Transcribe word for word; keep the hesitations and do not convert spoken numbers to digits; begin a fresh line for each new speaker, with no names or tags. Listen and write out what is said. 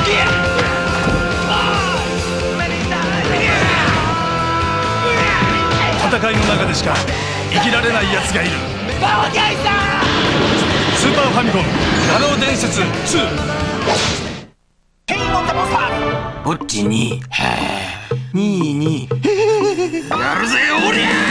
戦いの中でしか生きられない奴がいる。スーパーファミコン画廊伝説ツー。
こっちにににやるぜおりゃー。